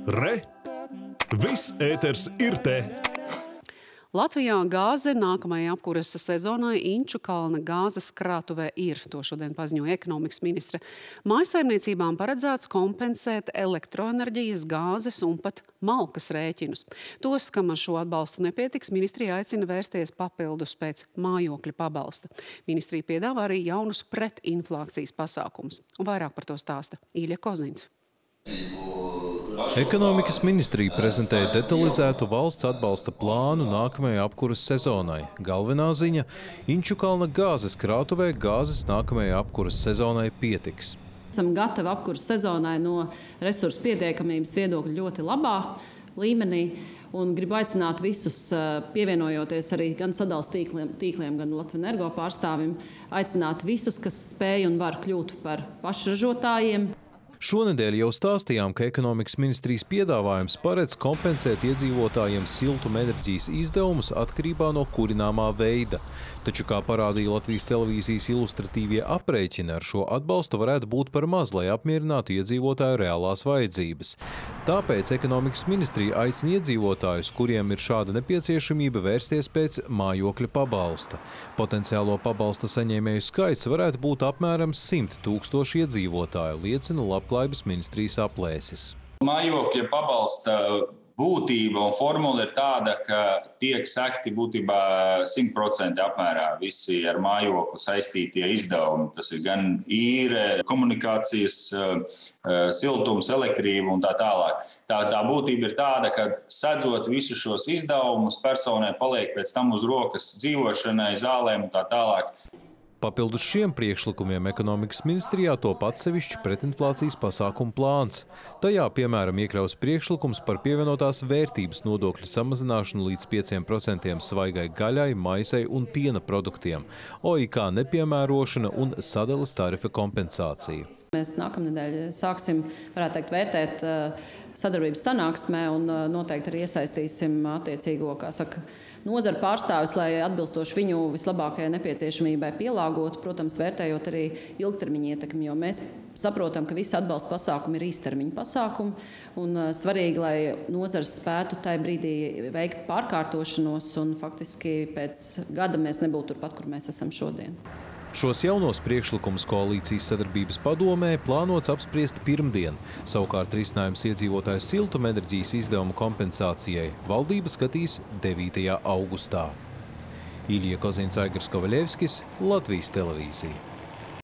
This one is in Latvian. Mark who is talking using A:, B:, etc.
A: Re! Viss ēters ir te!
B: Latvijā gāze nākamajai apkures sezonai Inčukalna gāzes krātuvē ir, to šodien paziņoja ekonomikas ministre. Mājsaimniecībām paredzēts kompensēt elektroenerģijas, gāzes un pat malkas rēķinus. Tos, kam ar šo atbalstu nepietiks, ministrija aicina vērsties papildus pēc mājokļa pabalsta. Ministrija piedāvā arī jaunus pretinflācijas pasākumus. Un vairāk par to stāsta Ilja Kozins.
C: Ekonomikas ministrija prezentēja detalizētu valsts atbalsta plānu nākamajai apkuras sezonai. Galvenā ziņa – Inčukalna gāzes krātuvē gāzes nākamajai apkuras sezonai pietiks.
D: Esam gatavi apkuras sezonai no resursu pietiekamības viedokļa ļoti labā līmenī un gribu aicināt visus, pievienojoties arī gan sadales tīkliem, gan Latvenergo pārstāvim, aicināt visus, kas spēj un var kļūt par pašražotājiem.
C: Šonedēļ jau stāstījām, ka ekonomikas ministrijas piedāvājums paredz kompensēt iedzīvotājiem siltumenerģijas izdevumus atkarībā no kurināmā veida. Taču, kā parādīja Latvijas televīzijas ilustratīvie aprēķini, ar šo atbalstu varētu būt par maz, lai apmierinātu iedzīvotāju reālās vajadzības. Tāpēc ekonomikas ministrija aicina iedzīvotājus, kuriem ir šāda nepieciešamība, vērsties pēc mājokļa pabalsta. Potenciālo pabalsta saņēmēju skaits varētu būt apmēram 100 000 iedzīvotāju, liecina Labklājības ministrijas aplēses.
E: Mājokļa pabalsta būtība un formula ir tāda, ka tiek sekti būtībā 100% apmērā visi ar mājokli saistītie izdevumi. Tas ir gan īre, komunikācijas, siltums, elektrība un tā tālāk. Tā būtība ir tāda, ka sedzot visus šos izdevumus, personai paliek pēc tam uz rokas dzīvošanai, zālēm un tā tālāk.
C: Papildus šiem priekšlikumiem ekonomikas ministrijā top atsevišķi pretinflācijas pasākumu plāns. Tajā, piemēram, iekļaus priekšlikums par pievienotās vērtības nodokļa samazināšanu līdz 5% svaigai gaļai, maisei un piena produktiem, OIK nepiemērošana un sadales tarifa kompensācija.
D: Mēs nākamnedēļ sāksim, varētu teikt, vērtēt sadarbības sanāksmē un noteikti arī iesaistīsim attiecīgo, nozara pārstāvis, lai atbilstoši viņu vislabākajai nepieciešamībai pielāgotu, protams, vērtējot arī ilgtermiņa ietekmi, jo mēs saprotam, ka visi atbalsta pasākumi ir īstermiņa pasākumi, un svarīgi, lai nozars spētu tajā brīdī veikt pārkārtošanos, un faktiski pēc gada mēs nebūtu turpat, kur mēs esam šodien.
C: Šos jaunos priekšlikumus koalīcijas sadarbības padomē plānots apspriest pirmdien. Savukārt risinājums iedzīvotāju siltumenerģijas izdevumu kompensācijai valdība skatīs 9. augustā. Ilja Kozins, Aigars Kovaļevskis, Latvijas televīzija.